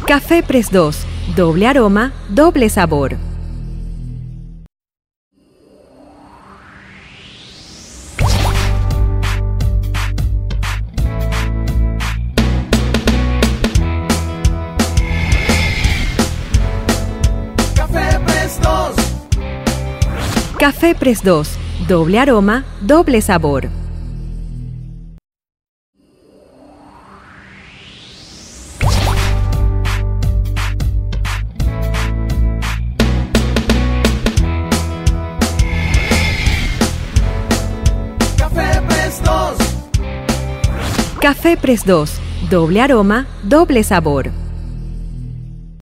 Café Press 2, doble aroma, doble sabor. Café Press 2. Café Press 2, doble aroma, doble sabor. Café Press 2. Café Press 2, doble aroma, doble sabor.